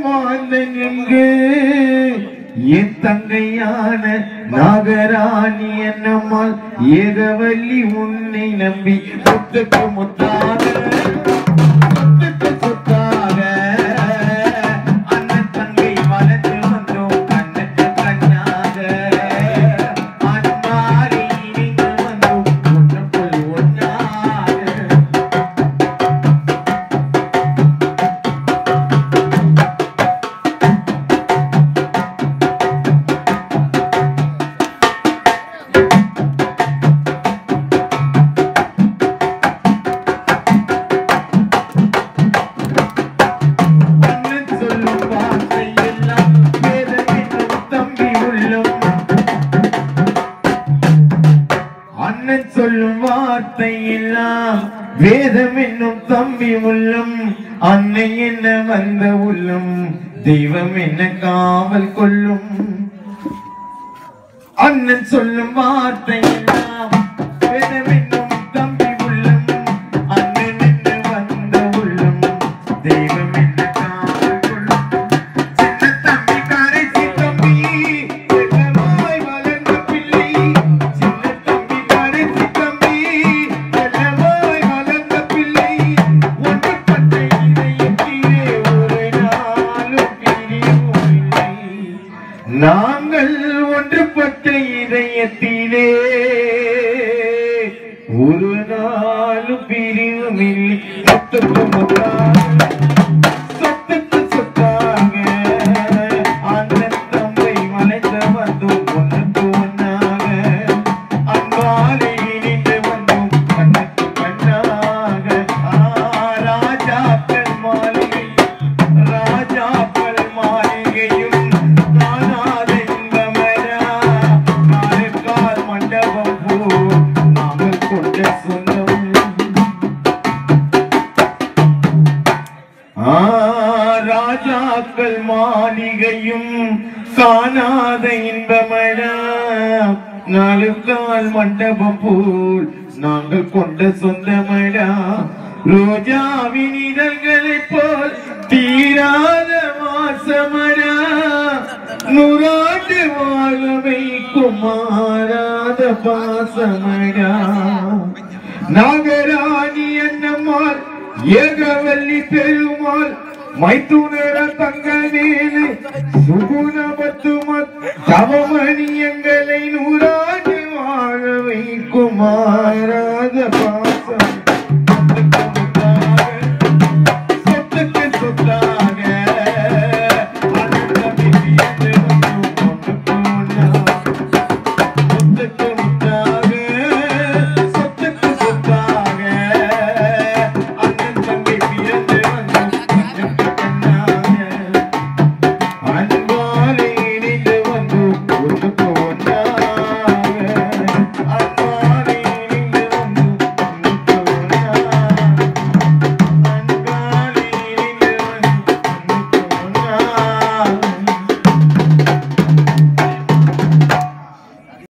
மாந்தன் எங்கு என் தங்கையான நாகராணி என்னம்மாள் ஏகவல்லி உன்னை நம்பி முத்துக்கு முத்தாக சொல்லும் வார்த்தை எல்லாம் வேதம் என்னும் தம்பி உள்ளம் அன்னை என்ன வந்த உள்ளம் தெய்வம் என்ன காவல் கொள்ளும் அண்ணன் சொல்லும் வார்த்தை எல்லாம் வேதம் என்னும் தம்பி உள்ளம் அண்ணன் என்ன வந்த உள்ளம் தெய்வம் என்ன காவல் கொள்ளும் சின்ன தம்பி கரைசி தம்பி செல்லமாய் வளர்ந்த பிள்ளை நாங்கள் ஒன்றுபட்ட இதயத்திலே ஒரு நாளும் பிரிவுமில்லை சொத்துக்கு சொத்தாக அண்ணன் தம்பை மலைத்த வந்தும் ஒன்றுக்கு ஒன்னாக அன்பாலே இணைந்து வந்தும் கண்ணுக்கு கண்ணாக ராஜாக்கள் மாளிகையும் ராஜாக்கள் மாளிகையும் காணாத இன்பமடா நாளுக்கால் மண்டபம் போல் நாங்கள் கொண்ட சொந்தமடா ரோஜாவின் இதழ்களைப் போல் தீராத வாசமடா நூறாண்டு வாழ வைக்கும் மாறாத பாசமடா நாகராணி என்னம்மாள் ஏகவல்லி பெருமாள் மைத்துனர தங்கவேலு சுகுணபத்துமத் தவமணி எங்களை நூறாண்டு வாழ வைக்குமாரா